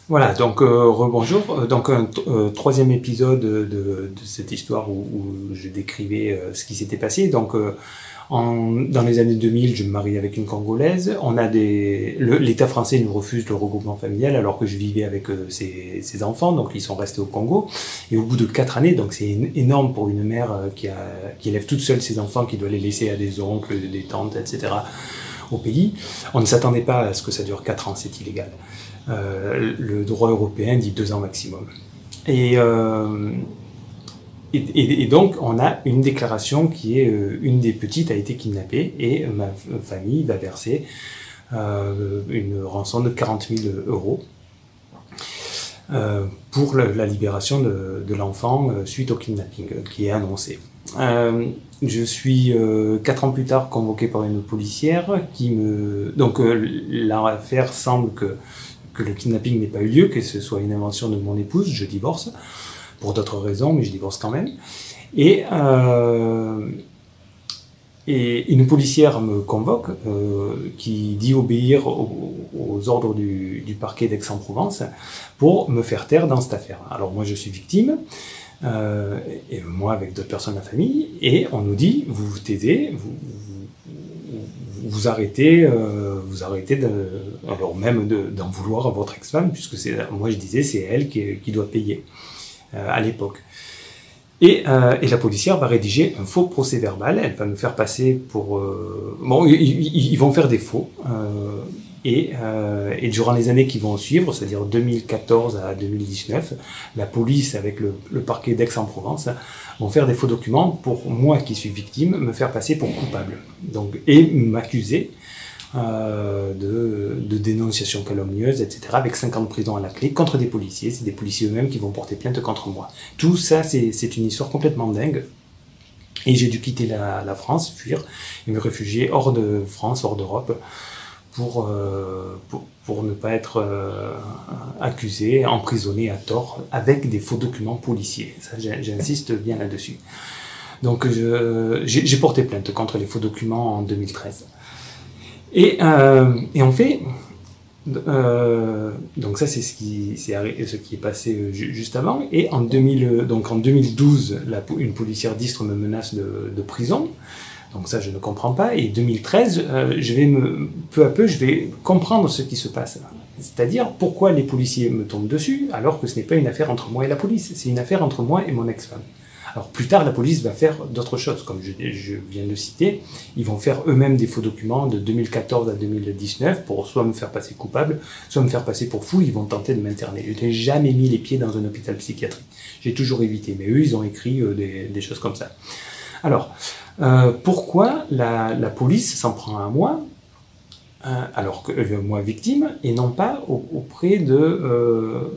Voilà, donc rebonjour. Donc un troisième épisode de cette histoire où je décrivais ce qui s'était passé. Donc dans les années 2000, je me marie avec une Congolaise. L'État français nous refuse le regroupement familial alors que je vivais avec ses enfants, donc ils sont restés au Congo. Et au bout de 4 années, donc c'est énorme pour une mère qui élève toute seule ses enfants, qui doit les laisser à des oncles, des tantes, etc. au pays. On ne s'attendait pas à ce que ça dure 4 ans, c'est illégal. Le droit européen dit 2 ans maximum. Et donc, on a une déclaration qui est une des petites a été kidnappée et ma famille va verser une rançon de 40 000 euros pour la libération de l'enfant suite au kidnapping qui est annoncé. Je suis 4 ans plus tard convoqué par une policière qui me... Donc l'affaire semble que le kidnapping n'ait pas eu lieu, que ce soit une invention de mon épouse, je divorce, pour d'autres raisons, mais je divorce quand même. Et une policière me convoque, qui dit obéir aux ordres du parquet d'Aix-en-Provence pour me faire taire dans cette affaire. Alors moi je suis victime, et moi avec d'autres personnes de la famille, et on nous dit, vous vous taisez, vous arrêtez alors même d'en vouloir à votre ex-femme, puisque moi je disais c'est elle qui doit payer à l'époque. Et la policière va rédiger un faux procès verbal, elle va me faire passer pour... bon, ils vont faire des faux, et durant les années qui vont suivre, c'est-à-dire 2014 à 2019, la police avec le parquet d'Aix-en-Provence vont faire des faux documents pour moi qui suis victime, me faire passer pour coupable. Donc, et m'accuser de dénonciation calomnieuse, etc., avec 5 ans de prison à la clé, contre des policiers. C'est des policiers eux-mêmes qui vont porter plainte contre moi. Tout ça, c'est une histoire complètement dingue. Et j'ai dû quitter la France, fuir, et me réfugier hors de France, hors d'Europe, pour ne pas être accusé, emprisonné à tort, avec des faux documents policiers. Ça, j'insiste bien là-dessus. Donc j'ai porté plainte contre les faux documents en 2013. Et en fait, donc ça c'est ce qui est passé juste avant. Et en 2012, une policière d'Istres me menace de prison. Donc ça je ne comprends pas. Et 2013, peu à peu, je vais comprendre ce qui se passe. C'est-à-dire pourquoi les policiers me tombent dessus alors que ce n'est pas une affaire entre moi et la police. C'est une affaire entre moi et mon ex-femme. Alors plus tard, la police va faire d'autres choses, comme je viens de citer. Ils vont faire eux-mêmes des faux documents de 2014 à 2019 pour soit me faire passer coupable, soit me faire passer pour fou. Ils vont tenter de m'interner. Je n'ai jamais mis les pieds dans un hôpital psychiatrique. J'ai toujours évité. Mais eux, ils ont écrit des choses comme ça. Alors, pourquoi la police s'en prend à moi, alors que moi victime, et non pas auprès de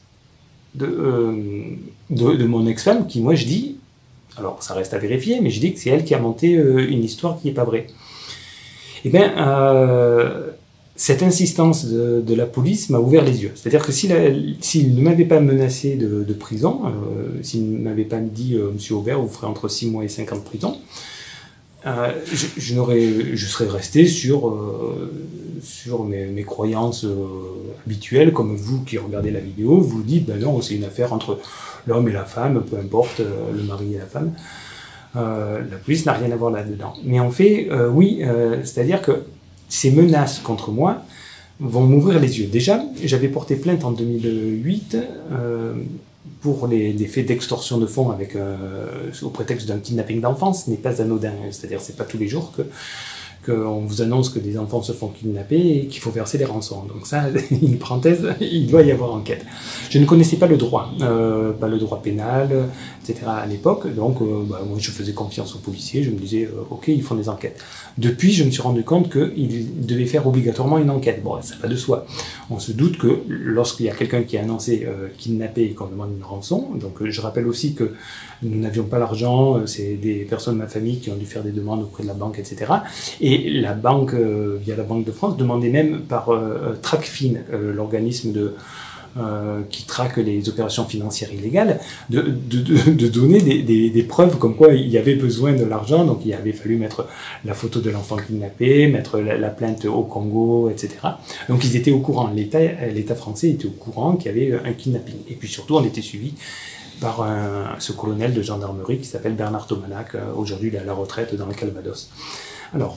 mon ex-femme, qui, moi, je dis, alors ça reste à vérifier, mais je dis que c'est elle qui a monté une histoire qui n'est pas vraie. Eh bien, cette insistance de la police m'a ouvert les yeux. C'est-à-dire que s'il ne m'avait pas menacé de prison, s'il ne m'avait pas dit « Monsieur Aubert, vous ferez entre 6 mois et 5 ans de prison », je serais resté sur mes croyances habituelles, comme vous qui regardez la vidéo, vous dites ben non, c'est une affaire entre l'homme et la femme, peu importe, le mari et la femme. La police n'a rien à voir là-dedans. Mais en fait, oui, c'est-à-dire que ces menaces contre moi vont m'ouvrir les yeux. Déjà, j'avais porté plainte en 2008 pour des faits d'extorsion de fonds au prétexte d'un kidnapping d'enfants. Ce n'est pas anodin, c'est-à-dire c'est pas tous les jours qu'on vous annonce que des enfants se font kidnapper et qu'il faut verser des rançons. Donc ça, une parenthèse, il doit y avoir enquête. Je ne connaissais pas le droit pénal, etc. à l'époque, donc moi je faisais confiance aux policiers, je me disais, ok, ils font des enquêtes. Depuis, je me suis rendu compte qu'ils devaient faire obligatoirement une enquête. Bon, ça va de soi. On se doute que lorsqu'il y a quelqu'un qui est annoncé kidnappé et qu'on demande une rançon, donc je rappelle aussi que nous n'avions pas l'argent, c'est des personnes de ma famille qui ont dû faire des demandes auprès de la banque, etc. Et la banque, via la Banque de France, demandait même par Tracfin, l'organisme qui traque les opérations financières illégales, de donner des preuves comme quoi il y avait besoin de l'argent, donc il avait fallu mettre la photo de l'enfant kidnappé, mettre la plainte au Congo, etc. Donc ils étaient au courant, l'État français était au courant qu'il y avait un kidnapping. Et puis surtout, on était suivi par ce colonel de gendarmerie qui s'appelle Bernard Tomanac, aujourd'hui il est à la retraite dans le Calvados. Alors,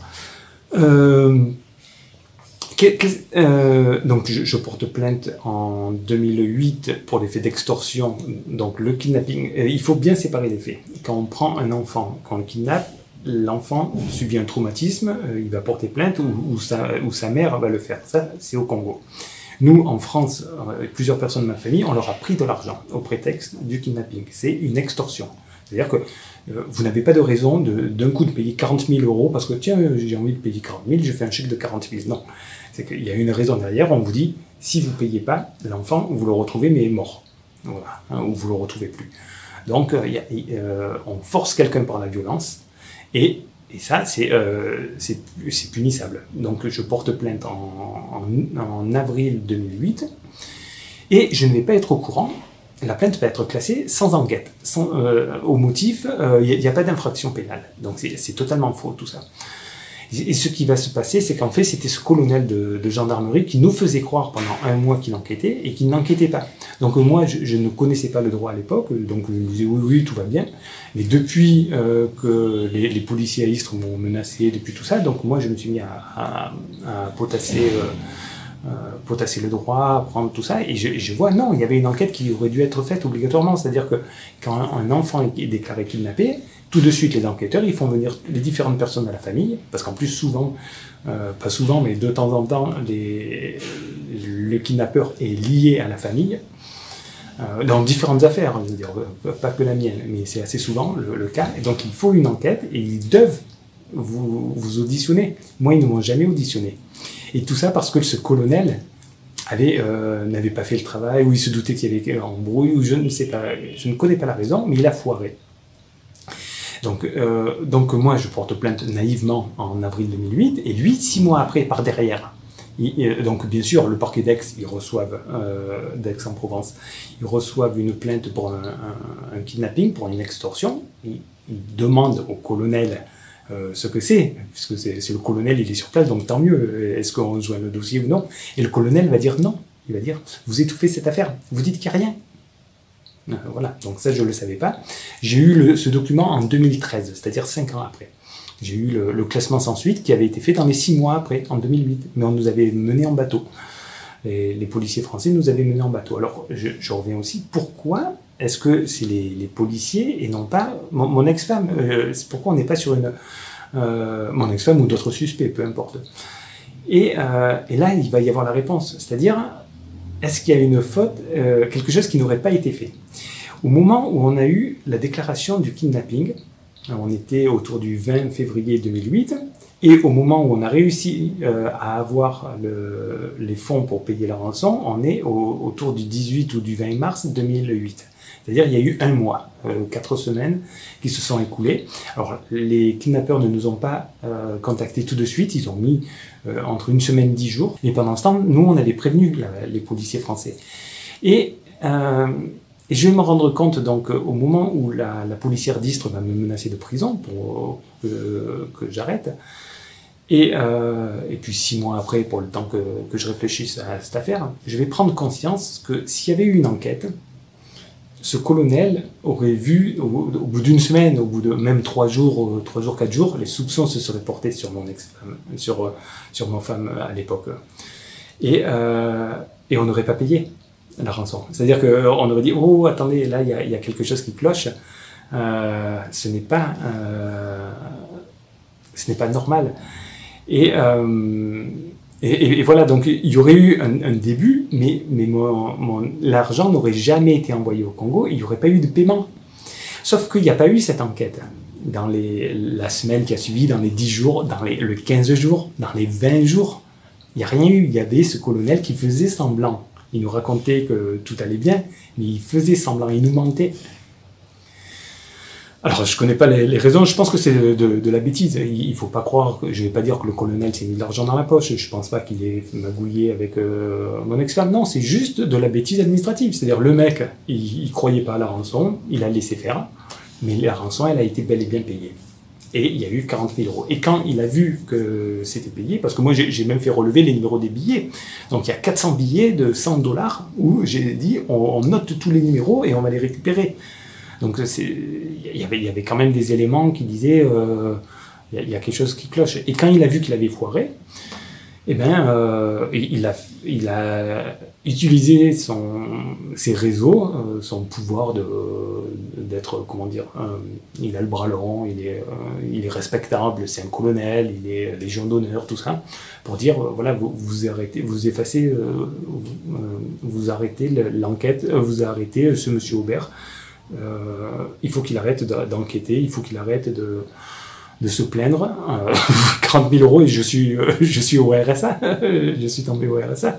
donc je porte plainte en 2008 pour les faits d'extorsion, donc le kidnapping. Il faut bien séparer les faits. Quand on prend un enfant, quand on le kidnappe, l'enfant subit un traumatisme, il va porter plainte ou sa mère va le faire. Ça, c'est au Congo. Nous, en France, plusieurs personnes de ma famille, on leur a pris de l'argent au prétexte du kidnapping. C'est une extorsion. C'est-à-dire que vous n'avez pas de raison d'un coup de payer 40 000 euros parce que tiens, j'ai envie de payer 40 000, je fais un chèque de 40 000. Non, c'est qu'il y a une raison derrière. On vous dit, si vous ne payez pas, l'enfant, vous le retrouvez mais mort. Voilà, hein, ou vous le retrouvez plus. Donc, on force quelqu'un par la violence et ça, c'est punissable. Donc, je porte plainte en avril 2008 et je ne vais pas être au courant. La plainte va être classée sans enquête, au motif, il n'y a pas d'infraction pénale. Donc c'est totalement faux tout ça. Et ce qui va se passer, c'est qu'en fait, c'était ce colonel de gendarmerie qui nous faisait croire pendant un mois qu'il enquêtait et qu'il n'enquêtait pas. Donc moi, je ne connaissais pas le droit à l'époque, donc je me disais oui, tout va bien. Mais depuis que les policiers à Istres m'ont menacé, depuis tout ça, donc moi je me suis mis à potasser le droit, prendre tout ça, et je vois, non, il y avait une enquête qui aurait dû être faite obligatoirement, c'est-à-dire que quand un enfant est déclaré kidnappé, tout de suite les enquêteurs, ils font venir les différentes personnes de la famille, parce qu'en plus souvent, pas souvent, mais de temps en temps, le kidnappeur est lié à la famille, dans différentes affaires, je veux dire, pas que la mienne, mais c'est assez souvent le cas, et donc il faut une enquête, et ils doivent vous auditionner. Moi, ils ne m'ont jamais auditionné. Et tout ça parce que ce colonel n'avait pas fait le travail, ou il se doutait qu'il y avait un embrouille, ou je ne sais pas, je ne connais pas la raison, mais il a foiré. Donc moi, je porte plainte naïvement en avril 2008, et lui, 6 mois après, par derrière. Donc bien sûr, le parquet d'Aix, ils reçoivent, d'Aix-en-Provence, ils reçoivent une plainte pour un kidnapping, pour une extorsion. Ils demandent au colonel ce que c'est, puisque c'est le colonel, il est sur place, donc tant mieux, est-ce qu'on joint le dossier ou non? Et le colonel va dire non, il va dire, vous étouffez cette affaire, vous dites qu'il n'y a rien. Voilà, donc ça je ne le savais pas. J'ai eu ce document en 2013, c'est-à-dire 5 ans après. J'ai eu le classement sans suite qui avait été fait dans les 6 mois après, en 2008, mais on nous avait menés en bateau. Les policiers français nous avaient menés en bateau. Alors je reviens aussi, pourquoi est-ce que c'est les policiers et non pas mon ex-femme? Pourquoi on n'est pas sur mon ex-femme ou d'autres suspects, peu importe. Et là, il va y avoir la réponse. C'est-à-dire, est-ce qu'il y a une faute, quelque chose qui n'aurait pas été fait? Au moment où on a eu la déclaration du kidnapping, on était autour du 20 février 2008, et au moment où on a réussi à avoir les fonds pour payer la rançon, on est autour du 18 ou du 20 mars 2008. C'est-à-dire il y a eu 1 mois, 4 semaines qui se sont écoulées. Alors les kidnappeurs ne nous ont pas contactés tout de suite, ils ont mis entre 1 semaine et 10 jours. Et pendant ce temps, nous on avait prévenu les policiers français. Et je vais me rendre compte donc au moment où la policière d'Istres va me menacer de prison pour que j'arrête. Et puis 6 mois après, pour le temps que je réfléchisse à cette affaire, je vais prendre conscience que s'il y avait eu une enquête, ce colonel aurait vu, au bout d'1 semaine, au bout de même 3 jours, 4 jours, les soupçons se seraient portés sur mon ex-femme, sur ma femme à l'époque. Et on n'aurait pas payé la rançon. C'est-à-dire qu'on aurait dit, oh, attendez, là, il y a quelque chose qui cloche. Ce n'est pas normal. Et voilà, donc il y aurait eu un début, mais l'argent n'aurait jamais été envoyé au Congo, il n'y aurait pas eu de paiement. Sauf qu'il n'y a pas eu cette enquête. Dans la semaine qui a suivi, dans les 10 jours, dans les 15 jours, dans les 20 jours, il n'y a rien eu. Il y avait ce colonel qui faisait semblant. Il nous racontait que tout allait bien, mais il faisait semblant, il nous mentait. Alors, je connais pas les raisons, je pense que c'est de la bêtise. Il faut pas croire, je vais pas dire que le colonel s'est mis de l'argent dans la poche, je pense pas qu'il ait magouillé avec mon ex-femme, non, c'est juste de la bêtise administrative. C'est-à-dire, le mec, il croyait pas à la rançon, il a laissé faire, mais la rançon, elle a été bel et bien payée. Et il y a eu 40 000 euros. Et quand il a vu que c'était payé, parce que moi j'ai même fait relever les numéros des billets, donc il y a 400 billets de 100 $, où j'ai dit on note tous les numéros et on va les récupérer. Donc il y avait quand même des éléments qui disaient il y a quelque chose qui cloche. Et quand il a vu qu'il avait foiré, eh ben, il a utilisé ses réseaux, son pouvoir d'être, comment dire, il a le bras long, il est respectable, c'est un colonel, il est légion d'honneur, tout ça, pour dire, voilà, vous arrêtez, vous effacez, vous arrêtez l'enquête, vous arrêtez ce monsieur Aubert, il faut qu'il arrête d'enquêter, il faut qu'il arrête de se plaindre, 40 000 euros et je suis au RSA, je suis tombé au RSA.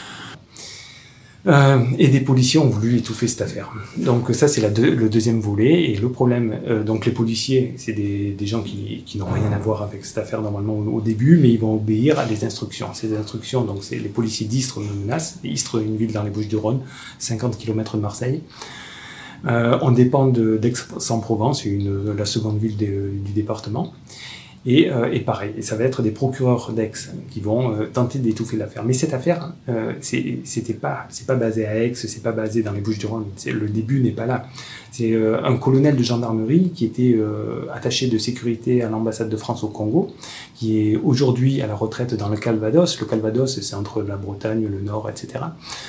Et des policiers ont voulu étouffer cette affaire. Donc ça c'est le deuxième volet, et le problème, donc les policiers, c'est des gens qui n'ont rien à voir avec cette affaire normalement au début, mais ils vont obéir à des instructions. Ces instructions, donc c'est les policiers d'Istres me menacent. Istres, une ville dans les Bouches-du-Rhône, 50 km de Marseille. On dépend d'Aix-en-Provence, la seconde ville du département. Et pareil, ça va être des procureurs d'Aix qui vont tenter d'étouffer l'affaire. Mais cette affaire, c'est pas basé à Aix, c'est pas basé dans les Bouches-du-Rhône. Le début n'est pas là. C'est un colonel de gendarmerie qui était attaché de sécurité à l'ambassade de France au Congo, qui est aujourd'hui à la retraite dans le Calvados. Le Calvados, c'est entre la Bretagne, le Nord, etc.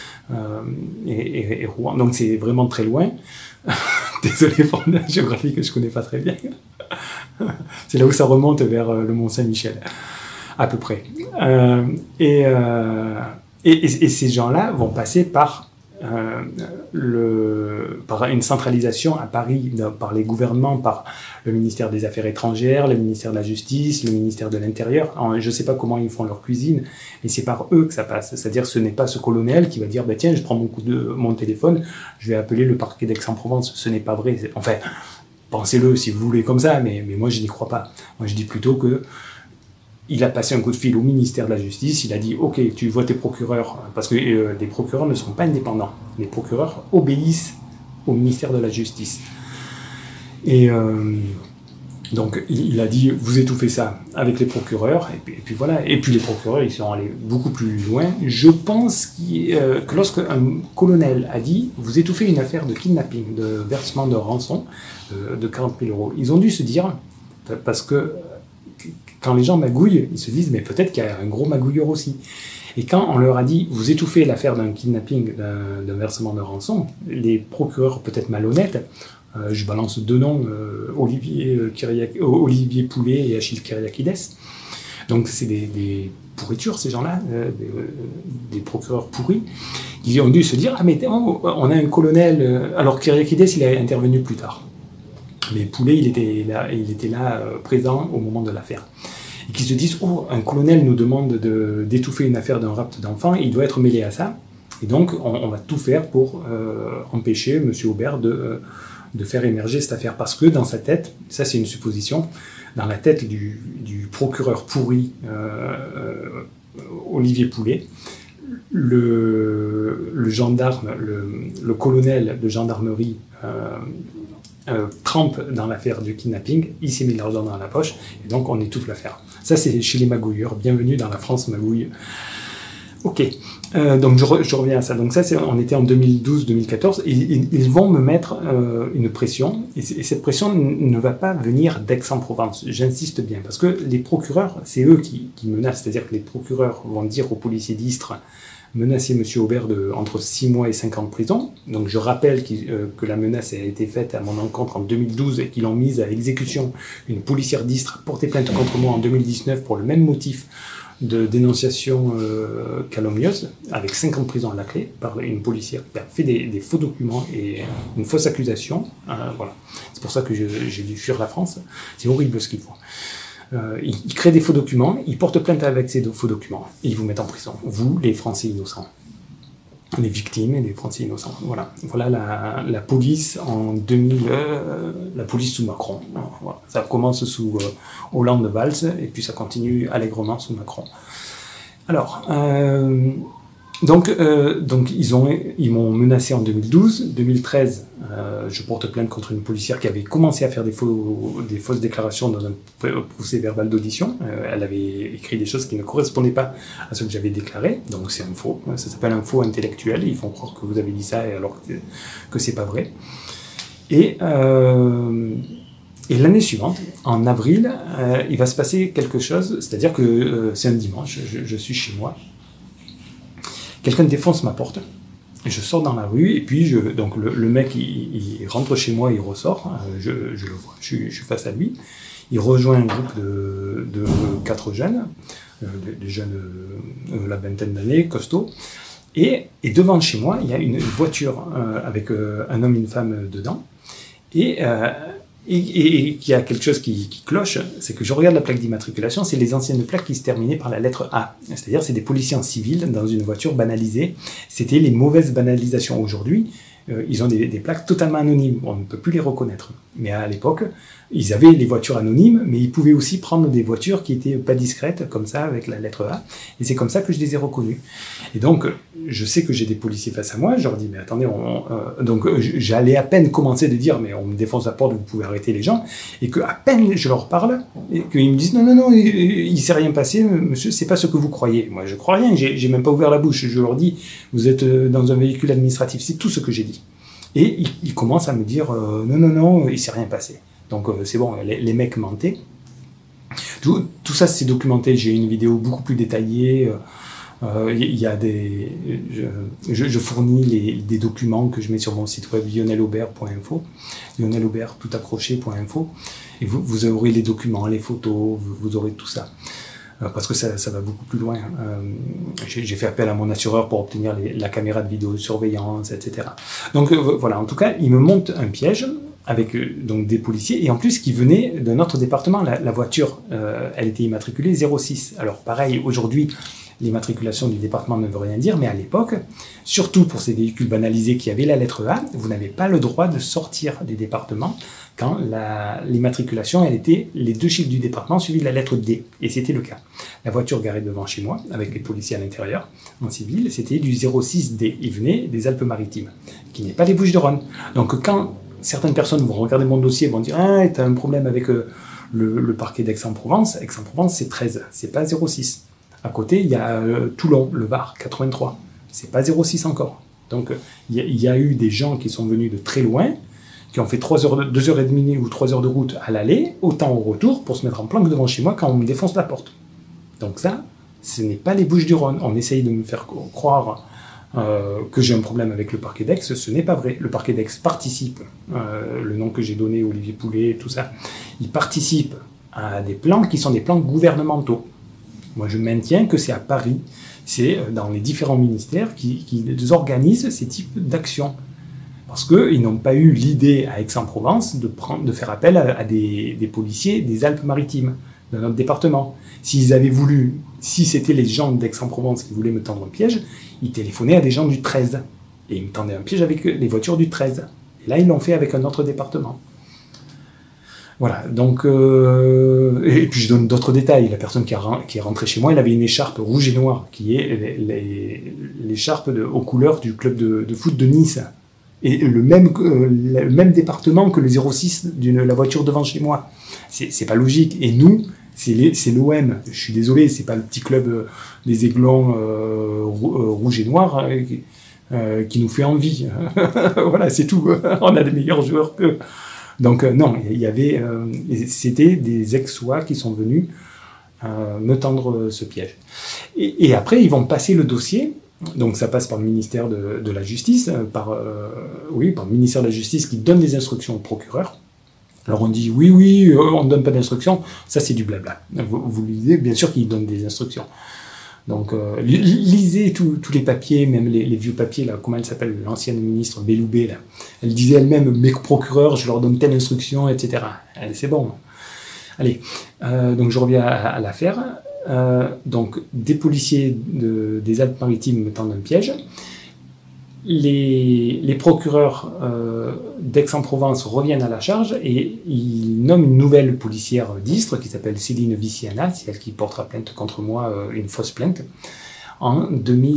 Et Rouen. Donc c'est vraiment très loin. Désolé pour la géographie que je connais pas très bien. C'est là où ça remonte vers le Mont Saint-Michel, à peu près. Et ces gens-là vont passer par une centralisation à Paris, par les gouvernements, par le ministère des Affaires étrangères, le ministère de la Justice, le ministère de l'Intérieur. Je ne sais pas comment ils font leur cuisine, mais c'est par eux que ça passe. C'est-à-dire ce n'est pas ce colonel qui va dire bah, « Tiens, je prends mon téléphone, je vais appeler le parquet d'Aix-en-Provence ». Ce n'est pas vrai. Enfin, pensez-le si vous voulez comme ça, mais moi je n'y crois pas. Moi je dis plutôt que il a passé un coup de fil au ministère de la Justice, il a dit « Ok, tu vois tes procureurs », parce que les procureurs ne sont pas indépendants. Les procureurs obéissent au ministère de la Justice. Et donc il a dit « Vous étouffez ça avec les procureurs », et puis voilà. Et puis les procureurs, ils sont allés beaucoup plus loin. Je pense que lorsque un colonel a dit « Vous étouffez une affaire de kidnapping, de versement de rançon de 40 000 euros », ils ont dû se dire, parce que quand les gens magouillent, ils se disent, mais peut-être qu'il y a un gros magouilleur aussi. Et quand on leur a dit, vous étouffez l'affaire d'un kidnapping, d'un versement de rançon, les procureurs peut-être malhonnêtes, je balance deux noms, Olivier Poulet et Achille Kyriakides, donc c'est des pourritures ces gens-là, des procureurs pourris, ils ont dû se dire, ah mais on a un colonel, alors Kyriakides il est intervenu plus tard. Mais Poulet, il était là présent au moment de l'affaire. Et qu'ils se disent, oh, un colonel nous demande d'étouffer une affaire d'un rapt d'enfant, il doit être mêlé à ça. Et donc, on va tout faire pour empêcher M. Aubert de faire émerger cette affaire. Parce que dans sa tête, ça c'est une supposition, dans la tête du procureur pourri Olivier Poulet, le gendarme, le colonel de gendarmerie trempe dans l'affaire du kidnapping, il s'est mis de l'argent dans la poche, et donc on étouffe l'affaire. Ça c'est chez les magouilleurs, bienvenue dans la France magouille. Ok, donc je reviens à ça. Donc ça, on était en 2012-2014, et ils vont me mettre une pression, et cette pression ne va pas venir d'Aix-en-Provence, j'insiste bien, parce que les procureurs, c'est eux qui menacent, c'est-à-dire que les procureurs vont dire aux policiers d'Istres, menacer M. Aubert entre 6 mois et 5 ans de prison. Donc je rappelle que la menace a été faite à mon encontre en 2012 et qu'ils l'ont mise à exécution. Une policière d'Istres a porté plainte contre moi en 2019 pour le même motif de dénonciation calomnieuse, avec 5 ans de prison à la clé, par une policière qui a fait des faux documents et une fausse accusation. Voilà. C'est pour ça que j'ai dû fuir la France. C'est horrible ce qu'ils font. Ils créent des faux documents, ils portent plainte avec ces faux documents, et ils vous mettent en prison, vous, les Français innocents. les victimes et les Français innocents. Voilà, voilà la police en 2000, la police sous Macron. Voilà. Ça commence sous Hollande-Valls et puis ça continue allègrement sous Macron. Alors, donc ils m'ont menacé en 2012. 2013, je porte plainte contre une policière qui avait commencé à faire des fausses déclarations dans un procès verbal d'audition. Elle avait écrit des choses qui ne correspondaient pas à ce que j'avais déclaré, donc c'est un faux. Ça s'appelle un faux intellectuel. Ils font croire que vous avez dit ça alors que c'est pas vrai. Et l'année suivante, en avril, il va se passer quelque chose, c'est-à-dire que c'est un dimanche, je suis chez moi. Quelqu'un défonce ma porte, je sors dans la rue, et puis donc le mec, il rentre chez moi, il ressort, je le vois, je suis face à lui, il rejoint un groupe de 4 jeunes, des jeunes de la vingtaine d'années, costauds, et devant chez moi, il y a une voiture avec un homme et une femme dedans, et qu'il y a quelque chose qui cloche, c'est que je regarde la plaque d'immatriculation, c'est les anciennes plaques qui se terminaient par la lettre A. C'est-à-dire, c'est des policiers en civil dans une voiture banalisée. C'était les mauvaises banalisations. Aujourd'hui, ils ont des plaques totalement anonymes. On ne peut plus les reconnaître. Mais à l'époque, ils avaient les voitures anonymes, mais ils pouvaient aussi prendre des voitures qui étaient pas discrètes, comme ça, avec la lettre A. Et c'est comme ça que je les ai reconnus. Et donc, je sais que j'ai des policiers face à moi. Je leur dis, mais attendez, donc j'allais à peine commencer de dire, mais on me défonce la porte, vous pouvez arrêter les gens. Et que à peine je leur parle, et qu'ils me disent, non, il s'est rien passé, monsieur, c'est pas ce que vous croyez. Moi, je crois rien, j'ai même pas ouvert la bouche. Je leur dis, vous êtes dans un véhicule administratif. C'est tout ce que j'ai dit. Et ils commencent à me dire, non, il s'est rien passé. Donc c'est bon, les mecs mentaient. Tout ça c'est documenté, j'ai une vidéo beaucoup plus détaillée. Il y a je fournis des documents que je mets sur mon site web lionellaubert.info, lionellaubert tout accroché.info, et vous aurez les documents, les photos, vous aurez tout ça. Parce que ça va beaucoup plus loin. J'ai fait appel à mon assureur pour obtenir la caméra de vidéosurveillance, etc. Donc voilà, en tout cas, il me monte un piège avec donc des policiers, et en plus qui venaient de notre département. La voiture, elle était immatriculée 06. Alors pareil, aujourd'hui, l'immatriculation du département ne veut rien dire, mais à l'époque, surtout pour ces véhicules banalisés qui avaient la lettre A, vous n'avez pas le droit de sortir des départements quand l'immatriculation, elle était les 2 chiffres du département suivis de la lettre D, et c'était le cas. La voiture garée devant chez moi, avec les policiers à l'intérieur, en civil, c'était du 06D, il venait des Alpes-Maritimes, qui n'est pas des Bouches-du-Rhône. Donc quand certaines personnes vont regarder mon dossier, vont dire « Ah, t'as un problème avec le parquet d'Aix-en-Provence », Aix-en-Provence c'est 13, c'est pas 06. À côté, il y a Toulon, le Var, 83, c'est pas 06 encore. Donc il y a eu des gens qui sont venus de très loin, qui ont fait 2h30 ou 3 heures de route à l'aller, autant au retour, pour se mettre en planque devant chez moi quand on me défonce la porte. Donc ça, ce n'est pas les Bouches-du-Rhône. On essaye de me faire croire que j'ai un problème avec le parquet d'Aix, ce n'est pas vrai. Le parquet d'Aix participe, le nom que j'ai donné, Olivier Poulet, tout ça, il participe à des plans qui sont des plans gouvernementaux. Moi, je maintiens que c'est à Paris, c'est dans les différents ministères qui organisent ces types d'actions. Parce qu'ils n'ont pas eu l'idée à Aix-en-Provence de faire appel à des policiers des Alpes-Maritimes, de notre département. S'ils avaient voulu, si c'était les gens d'Aix-en-Provence qui voulaient me tendre un piège, ils téléphonaient à des gens du 13. Et ils me tendaient un piège avec les voitures du 13. Et là, ils l'ont fait avec un autre département. Voilà, donc... et puis je donne d'autres détails. La personne qui est rentrée chez moi, elle avait une écharpe rouge et noire, qui est l'écharpe aux couleurs du club de foot de Nice. Et le même département que le 06 de la voiture devant chez moi. C'est pas logique. Et nous, c'est l'OM. Je suis désolé, c'est pas le petit club des Aiglons rouge et noir qui nous fait envie. Voilà, c'est tout. On a des meilleurs joueurs que... Donc non, il y avait... c'était des ex-ois qui sont venus me tendre ce piège. Et après, ils vont passer le dossier. Donc ça passe par le ministère de la Justice, par le ministère de la Justice qui donne des instructions au procureur. Alors on dit oui, on ne donne pas d'instructions, ça c'est du blabla. Vous lisez, bien sûr qu'ils donnent des instructions. Donc lisez tous les papiers, même les vieux papiers, là, comment elle s'appelle, l'ancienne ministre Belloubet, là. Elle disait elle-même, mes procureurs, je leur donne telle instruction, etc. C'est bon. Allez, donc je reviens à l'affaire. Donc des policiers des Alpes-Maritimes me tendent un piège. les procureurs d'Aix-en-Provence reviennent à la charge et ils nomment une nouvelle policière d'Istres qui s'appelle Céline Viciana, c'est elle qui portera plainte contre moi, une fausse plainte, en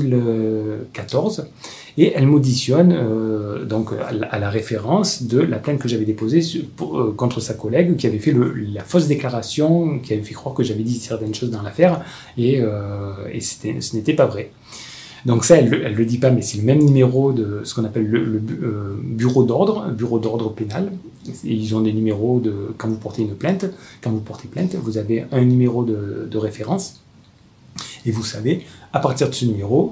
2014. Et elle m'auditionne donc à la référence de la plainte que j'avais déposée contre sa collègue qui avait fait la fausse déclaration, qui avait fait croire que j'avais dit certaines choses dans l'affaire, et ce n'était pas vrai. Donc ça, elle le dit pas, mais c'est le même numéro de ce qu'on appelle le bureau d'ordre pénal. Et ils ont des numéros quand vous portez une plainte, quand vous portez plainte, vous avez un numéro de référence, et vous savez, à partir de ce numéro,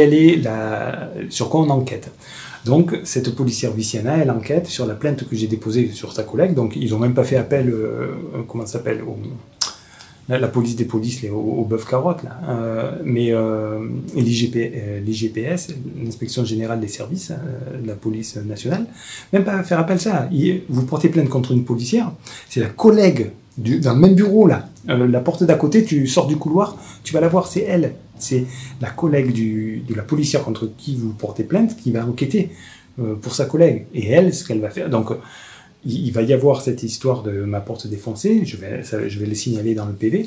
sur quoi on enquête. Donc, cette policière Viciana, elle enquête sur la plainte que j'ai déposée sur sa collègue. Donc, ils n'ont même pas fait appel, comment ça s'appelle, la police des polices, au bœuf carotte, là. Mais l'IGPS, l'Inspection Générale des Services, de la police nationale, même pas faire appel à ça. Vous portez plainte contre une policière, c'est la collègue dans le même bureau, là. La porte d'à côté, tu sors du couloir, tu vas la voir, c'est elle. C'est la collègue de la policière contre qui vous portez plainte qui va enquêter pour sa collègue. Et elle, ce qu'elle va faire... Donc, il va y avoir cette histoire de ma porte défoncée, je vais le signaler dans le PV.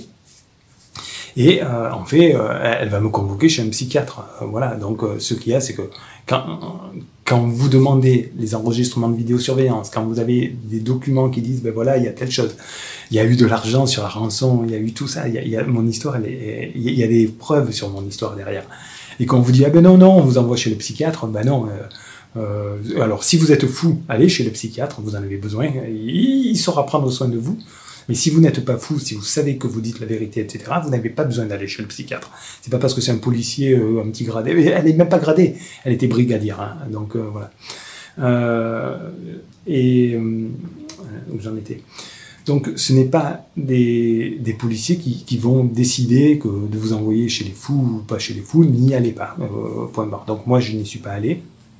Et en fait, elle va me convoquer chez un psychiatre. Voilà, donc ce qu'il y a, c'est que quand vous demandez les enregistrements de vidéosurveillance, quand vous avez des documents qui disent, ben voilà, il y a telle chose, il y a eu de l'argent sur la rançon, il y a eu tout ça, mon histoire, il y a des preuves sur mon histoire derrière. Et quand on vous dit, ah ben non, on vous envoie chez le psychiatre, ben non, alors si vous êtes fou, allez chez le psychiatre, vous en avez besoin, il saura prendre soin de vous. Mais si vous n'êtes pas fou, si vous savez que vous dites la vérité, etc., vous n'avez pas besoin d'aller chez le psychiatre. C'est pas parce que c'est un policier, un petit gradé. Elle n'est même pas gradée, elle était brigadière. Hein, donc voilà. Où j'en étais. Donc ce n'est pas des policiers qui vont décider de vous envoyer chez les fous ou pas chez les fous, n'y allez pas. Point barre. Donc moi je n'y suis pas allé.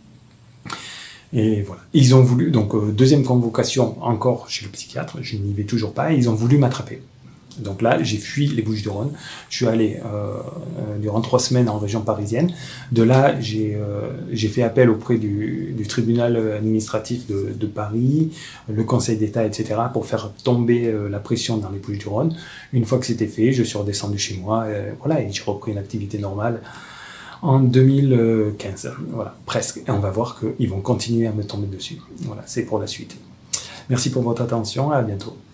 Et voilà. Ils ont voulu, donc deuxième convocation encore chez le psychiatre, je n'y vais toujours pas, et ils ont voulu m'attraper. Donc là, j'ai fui les Bouches-du-Rhône, je suis allé durant 3 semaines en région parisienne. De là, j'ai fait appel auprès du tribunal administratif de Paris, le Conseil d'État, etc., pour faire tomber la pression dans les Bouches-du-Rhône. Une fois que c'était fait, je suis redescendu chez moi, voilà, et j'ai repris une activité normale en 2015, voilà, presque. Et on va voir qu'ils vont continuer à me tomber dessus. Voilà, c'est pour la suite. Merci pour votre attention, à bientôt.